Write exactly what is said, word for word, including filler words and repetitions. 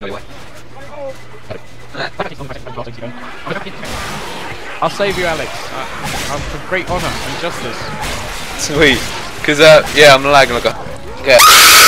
I'll save you, Alex. Uh, I'm for great honour and justice. Sweet. Cause uh, yeah, I'm lagging like a. Yeah.